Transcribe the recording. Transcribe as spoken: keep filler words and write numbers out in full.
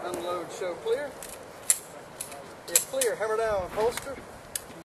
Unload, show clear. If clear, hammer down, holster.